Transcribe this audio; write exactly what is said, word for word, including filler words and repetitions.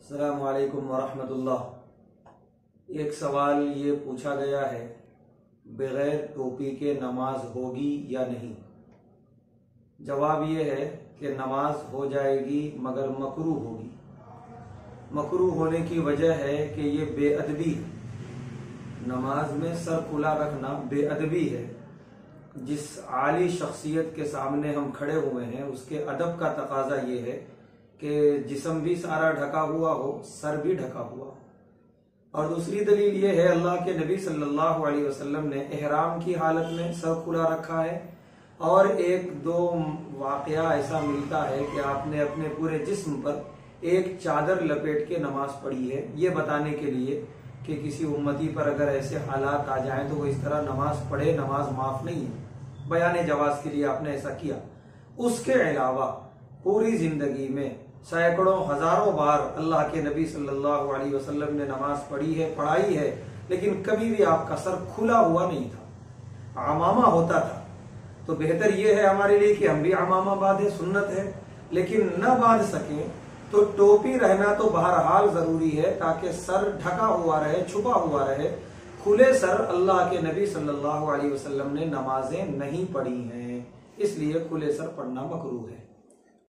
السلام علیکم ورحمۃ اللہ۔ ایک سوال یہ پوچھا گیا ہے، بغیر ٹوپی کے نماز ہوگی یا نہیں؟ جواب یہ ہے کہ نماز ہو جائے گی مگر مکروہ ہوگی۔ مکروہ ہونے کی وجہ ہے کہ یہ بے ادبی ہے۔ نماز میں سر کھلا رکھنا بے ادبی ہے۔ جس عالی شخصیت کے سامنے ہم کھڑے ہوئے ہیں اس کے ادب کا تقاضا یہ ہے کہ جسم بھی سارا ڈھکا ہوا ہو، سر بھی ڈھکا ہوا ہو۔ اور دوسری دلیل یہ ہے، اللہ کے نبی صلی اللہ علیہ وسلم نے احرام کی حالت میں سر کھلا رکھا ہے، اور ایک دو واقعہ ایسا ملتا ہے کہ آپ نے اپنے پورے جسم پر ایک چادر لپیٹ کے نماز پڑھی ہے، یہ بتانے کے لیے کہ کسی امتی پر اگر ایسے حالات آ جائیں تو وہ اس طرح نماز پڑھے، نماز معاف نہیں ہے۔ بیان جواز کے لیے آپ نے ایسا کیا۔ اس کے علاوہ پوری زندگی میں سینکڑوں ہزاروں بار اللہ کے نبی صلی اللہ علیہ وسلم نے نماز پڑھی ہے، پڑھائی ہے، لیکن کبھی بھی آپ کا سر کھلا ہوا نہیں تھا، عمامہ ہوتا تھا۔ تو بہتر یہ ہے ہمارے لیے کہ ہم بھی عمامہ باندھیں، سنت ہے، لیکن نہ باندھ سکیں تو ٹوپی رہنا تو بہرحال ضروری ہے تاکہ سر ڈھکا ہوا رہے، چھپا ہوا رہے۔ کھلے سر اللہ کے نبی صلی اللہ علیہ وسلم نے نمازیں نہیں پڑھی ہیں، اس لیے کھلے سر پڑھنا مکروہ ہے۔